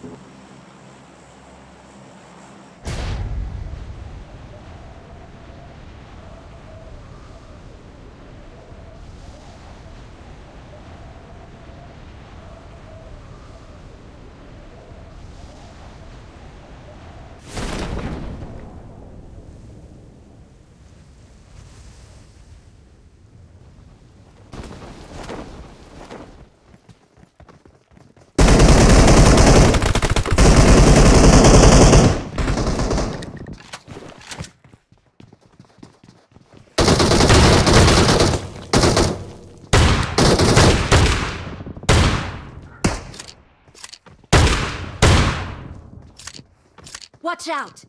Watch out!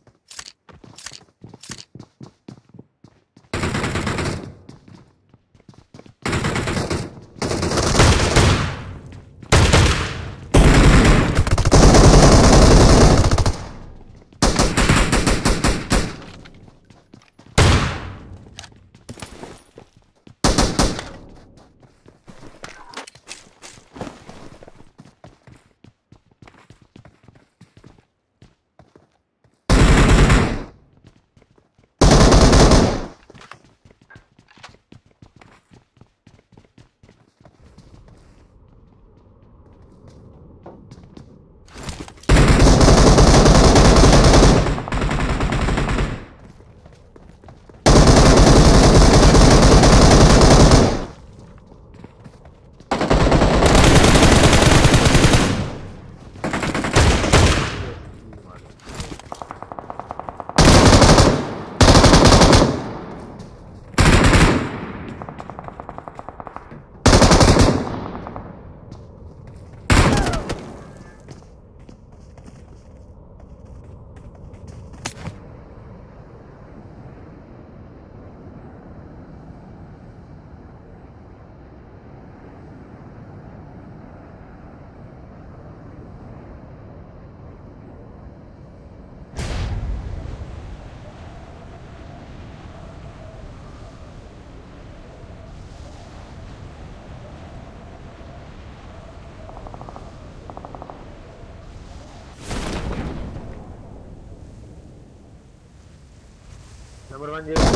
Number 1 ये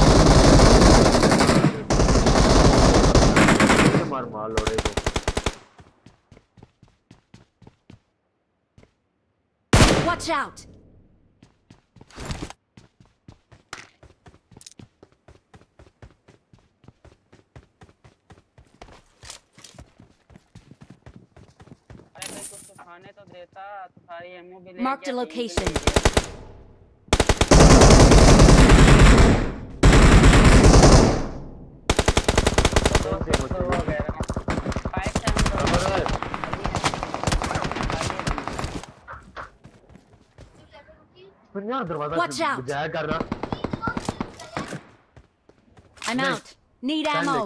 मार मार लोड़े को। Watch out! अरे भाई कुछ तो खाने तो देता, तो सारी एमओ भी ले Marked a location. Watch out! I'm out. Need ammo.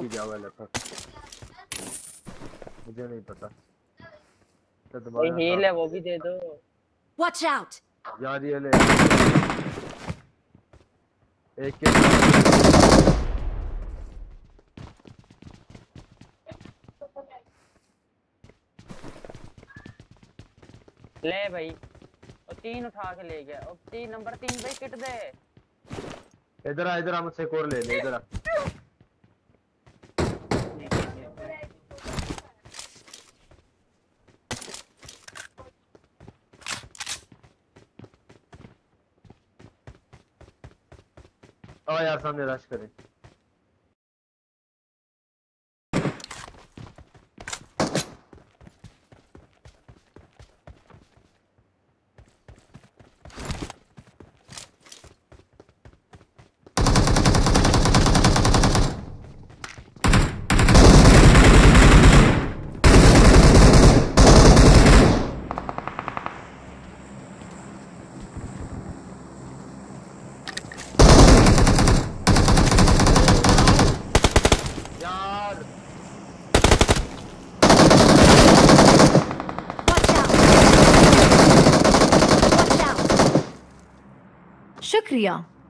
मुझे नहीं पता। कोई हील है वो भी दे दो। Watch out! यार ये ले। एक के ले भाई, और 3 उठा के ले गया। और 3 नंबर 3 भाई किट दे। इधर आ मुझसे एक और ले ले इधर आ। यार सामने रश करें। शुक्रिया।